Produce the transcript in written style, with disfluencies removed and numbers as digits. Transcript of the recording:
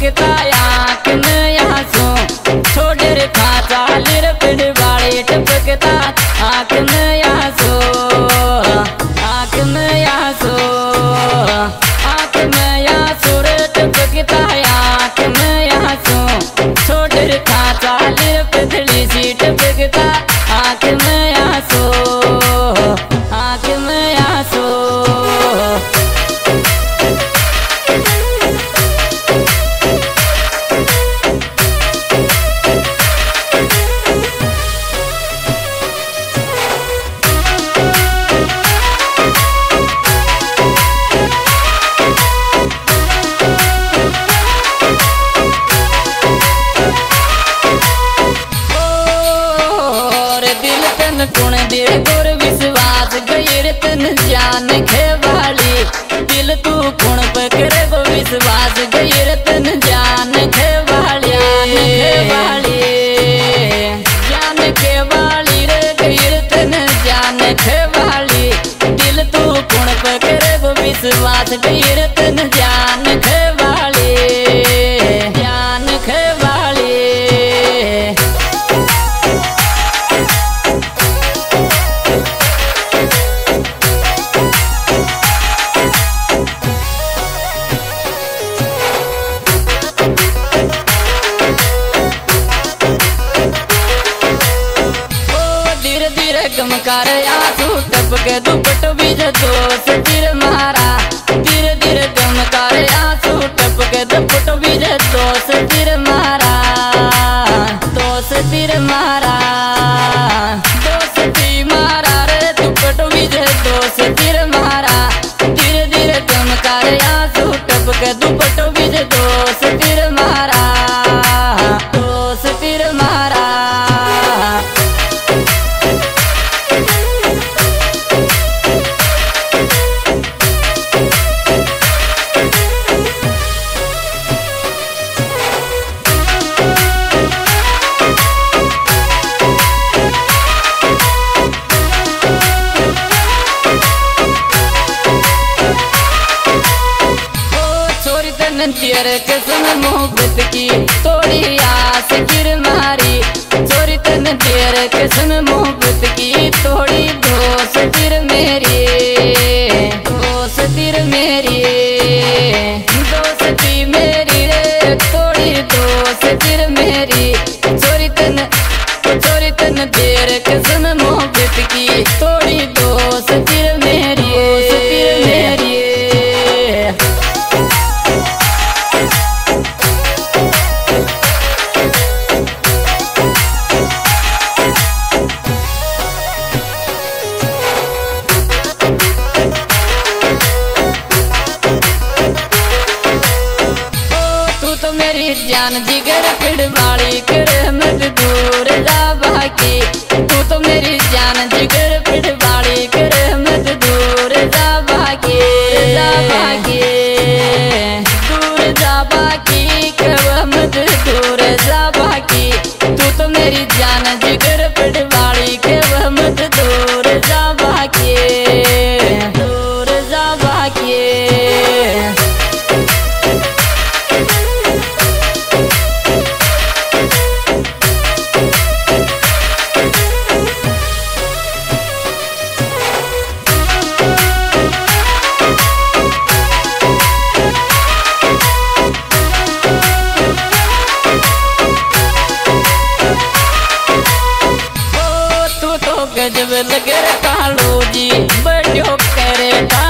टपकता आँख में आंसू, छोड़ रखा चालिर पिड़ वाले टपकता आँख में आंसू, आँख में आंसू, आँख में आंसू रे टपकता आँख में आंसू, छोड़ रखा चालिर पिछली सी टपकता आँख में आंसू, आँख में आंसू। कुण दिल गुर विश्वास गैर तन जान खेवाली, दिल तू कुण पकड़े वो विश्वास गैर तन जान खेवाली, जान खेवाली रे गैर तन जान खेवाली, दिल तू कुण पकड़े वो विश्वास गैर तन जान खेवाली, जान खेवाली। गमकार आंसू टपके दुपट बीज दोष तीर मारा, धीरे धीरे गमकार आंसू टपके दुपट बीज दोष तीर मारा, दोष तीर मारा, दोष तीर मारा रे दुपट बीज दोष तीर मारा, धीरे धीरे गमकार आंसू टपके दुपट बीज दोष तीर मारा, दोष तीर मारा। तेरे कसम मोहब्बत की तोड़ी आस गिर मारी, चोरी तन तेरे कसम मोहब्बत की तोड़ी दोस्त गिर मेरी, दोस्त गिर मेरी, दोस्ती मेरी रे तोड़ी दोस्त गिर मेरी, चोरी तन तेरे कसम मोहब्बत की तोड़ी दोस्त गिर मेरी, दोस्त गिर मेरी। जान जिगर पिड़ वाली कर मत दूर जा बाकी, तू तो मेरी जान जिगर पिड़ वाली कर मत दूर जा बाकी, जा बाकी, दूर जा बाकी कर मत दूर जा बाकी, तू तो मेरी जान जिगर पिड़ वाली कर मत दूर जा बाकी, दूर जा बाकी। गजब लगे कालू जी बड़ो करे